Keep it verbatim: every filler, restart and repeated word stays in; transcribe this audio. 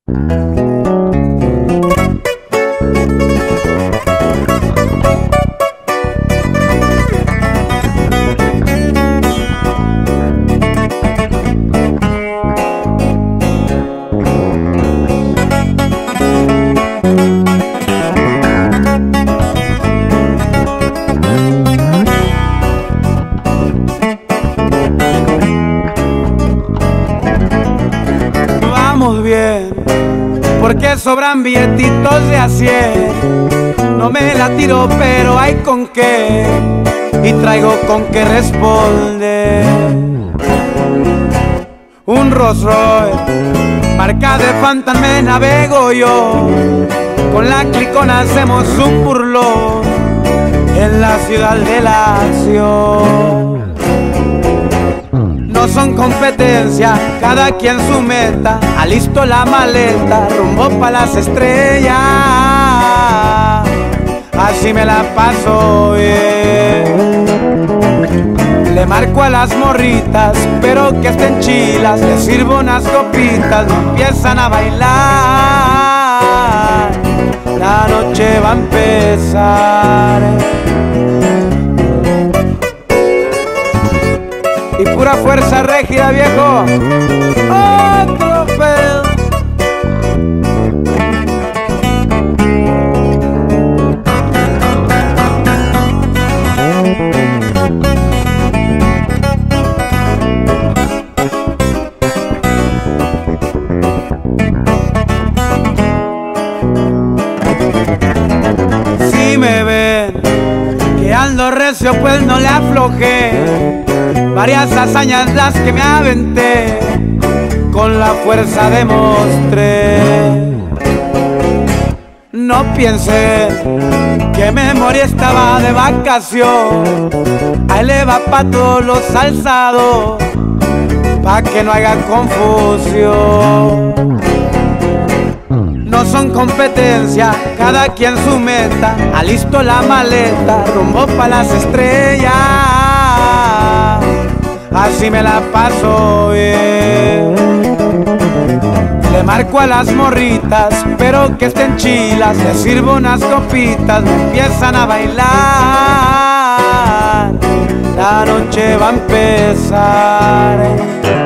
Vamos bien, porque sobran billetitos de a cien. No me la tiro, pero hay con qué, y traigo con qué responder. Un Rolls Royce, marca de Phantom, me navego yo. Con la clicona hacemos un burlón en la ciudad de la acción. No son competencia, cada quien su meta. Alisto la maleta, rumbo pa' las estrellas. Así me la paso bien. Le marco a las morritas, pero que estén chilas. Les sirvo unas copitas, me empiezan a bailar. La noche va a empezar. Y pura fuerza rígida, viejo. Otro pedo. Si me ven que ando recio, pues no le aflojé. Varias hazañas las que me aventé, con la fuerza demostré. No piense que memoria estaba de vacación. Ahí le va pa' todos los alzados, pa' que no haya confusión. No son competencia, cada quien su meta. Alisto la maleta, rumbo pa' las estrellas. Así me la paso bien. Le marco a las morritas, pero que estén chilas. Les sirvo unas copitas, me empiezan a bailar. La noche va a empezar.